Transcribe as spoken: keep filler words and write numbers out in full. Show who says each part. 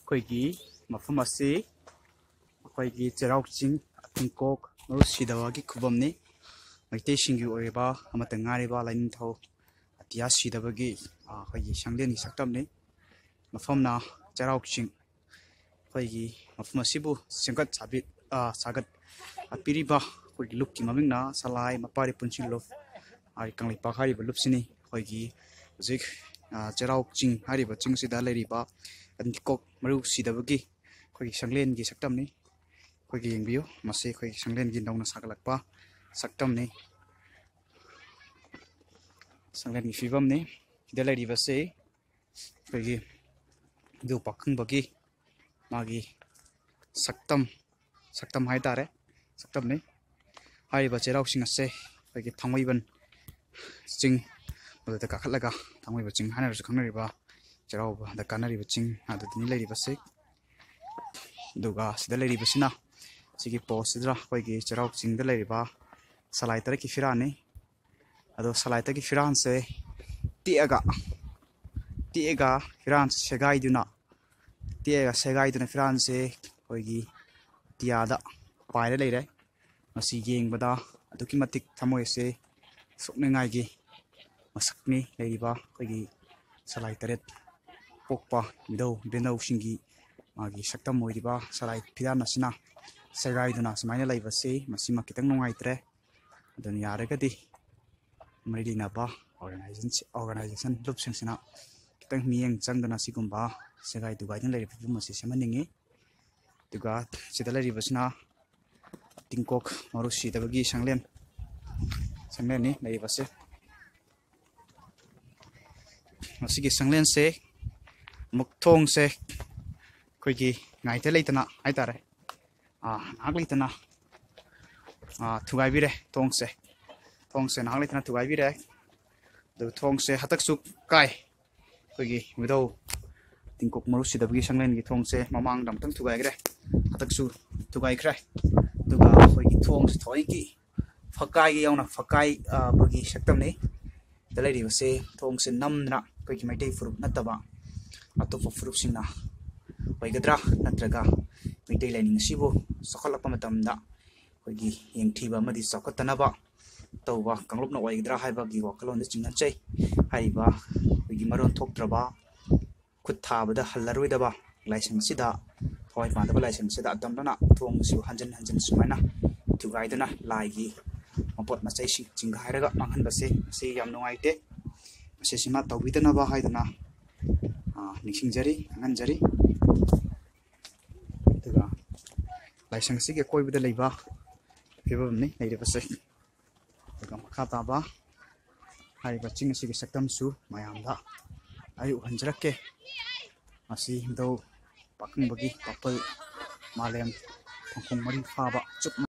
Speaker 1: ꯑꯩꯈꯣꯏꯒꯤ ꯃꯐꯝ ꯑꯁꯤ ꯑꯩꯈꯣꯏꯒꯤ ꯆꯩꯔꯥꯎ ꯆꯤꯡ ꯑꯇꯤꯡꯀꯣꯛ ꯃꯔꯨ ꯁꯤꯗꯕꯒꯤ ꯈꯨꯕꯝꯅꯤ ꯃꯩꯇꯩꯁꯤꯡꯒꯤ ꯑꯣꯏꯕ ꯑꯃꯠꯇ ꯉꯥꯏꯔꯤꯕ ꯂꯥꯏꯅꯤꯡꯊꯧ ꯑꯇꯤꯌꯥ ꯁꯤꯗꯕꯒꯤ ꯑꯩꯈꯣꯏꯒꯤ ꯁꯪꯂꯦꯟꯒꯤ ꯁꯛꯇꯝꯅꯤ ꯃꯐꯝꯅ ꯆꯩꯔꯥꯎ ꯆꯤꯡ ꯑꯩꯈꯣꯏꯒꯤ ꯃꯐꯝ ꯑꯁꯤꯕꯨ ꯁꯦꯝꯒꯠ ꯁꯥꯕꯤꯠ ꯁꯥꯒꯠꯄꯤꯔꯤꯕ ꯑꯩꯈꯣꯏꯒꯤ ꯂꯨꯞꯀꯤ ꯃꯃꯤꯡꯅ ꯁꯂꯥꯏ ꯃꯄꯥꯔꯤ ꯄꯨꯟꯁꯤ ꯂꯨꯞ ꯀꯪꯂꯩꯄꯥꯛ ꯍꯥꯏꯔꯤꯕ ꯂꯨꯞꯁꯤꯅꯤ ꯑꯩꯈꯣꯏꯒꯤ ꯍꯧꯖꯤꯛ ꯆꯩꯔꯥꯎ ꯆꯤꯡ ꯍꯥꯏꯔꯤꯕ ꯆꯤꯡꯁꯤꯗ ꯂꯩꯔꯤꯕ ꯑꯇꯤꯡꯀꯣꯛ ꯃꯔꯨ ꯁꯤꯗꯕꯒꯤ ꯑꯩꯈꯣꯏꯒꯤ ꯁꯪꯂꯦꯟꯒꯤ ꯁꯛꯇꯝꯅꯤ ꯑꯩꯈꯣꯏꯒꯤ ꯌꯦꯡꯕꯤꯌꯨ ꯃꯁꯤ ꯑꯩꯈꯣꯏꯒꯤ ꯁꯪꯂꯦꯟꯒꯤ ꯅꯧꯅ ꯁꯥꯒꯠꯂꯛꯄ ꯁꯛꯇꯝꯅꯤ ꯁꯪꯂꯦꯟꯒꯤ ꯐꯤꯕꯝꯅꯤ ꯁꯤꯗ ꯂꯩꯔꯤꯕꯁꯤ ꯑꯩꯈꯣꯏꯒꯤ ꯏꯙꯧ ꯄꯥꯈꯪꯕꯒꯤ मागी सक्तम सक्तम है तारे सक्तम ने हाई बचेराव सिंह से अगे थांगमैबन चिंग मदद काखलगा थांगमैबा चिंग हाना रस खंगरिबा चेराव द कानरिबा चिंग आदुनि लैरिबा से दुगा सिदा लैरिबा सिना सिगी पोस्ट सिद्रा अगे चेराव चिंग द लैरिबा सलाइ तरह की फिराने अदो सलाइ तरह की फिरान से तिएगा तिएगा फिरान सेगाइदुना तिएगा सेगाइदुना फिरान से अगे तियादा पाइरे लैरे मसी येंगबदा अदुकी मतिक थमोय से सोकनेंगाइगी मसकनी लैरिबा अगे सलाइ तरेत पोकपा मिदौ बेनौ सिंगी मागी सक्तम मोइरिबा सलाइ फिरान असिना सेगाइदुना समाइना लैबसे मसिमा कितंग नुंगाइत्रे अदुन यारगदि मरिदिनाबा ऑर्गेनाइजेशन ऑर्गेनाइजेशन लुप सिंगसिना कितंग मियंग चंगदना सिगुंबा सेगाइ दुगाइदन लैरिबा मसि सेमनिंगे दुगा सिदा लैरिबसिना तिंकोक मरु सिदबगी संगलेन संगलेन नि लैरिबसे मसिगी संगलेन से मुक्थोंग से कोइगी गाइते लैतना हाइतारे आ नाग लैतना आ थुगाइबिरे थोंग से थोंग से नाग लैतना थुगाइबिरे दु थोंग से हतकसु काय कोइगी मिदौ तिंकोक मरु सिदबगी संगलेन गी थोंग से ममांग दमतंग थुगाइग्रे हतकसु थुगाइख्रे दुगा कोइगी थोंग से थोइगी फकाइ गी यावना फकाइ बगी सक्तमने दलैरिबसे थोंग से नमना कोइगी मैटै फुरुप नतबा अतोप फुरुप सिंना ओइगद्रा नत्रगा मैटै लाइनिंग सिबो सखलप मतमदा कोइगी येंगथिबा मदि सखतनबा तौबा कंगलुपना ओइगद्रा हाइबागी वकलोन चिंगनचै हाइबा कोइगी मरोन थोक्त्रबा खुद थाबदा हल्लरोइदबा लाइसेंस सिदा थोइ पादबा लाइसेंस सिदा दमदना थोंग सिउ हंजन हंजन सुमाइना थुगाइदना लाइगी मपोट मचै सि चिंगाइरगा मांगहनबसे से याम नुंगाइते मसे सिमा तौबिदनबा हाइदना आ निसिंगजरी अंगनजरी दुगा लाइसेंस सिगे कोइबदा लैबा फिबमनि लैरबसे दुगा मखा ताबा हाइबा चिंग सिगे सक्तमसु मायामदा आयु हंजरके मसी दौ पाखंबगी कपल मालेम थंखों मरी फाबा चुप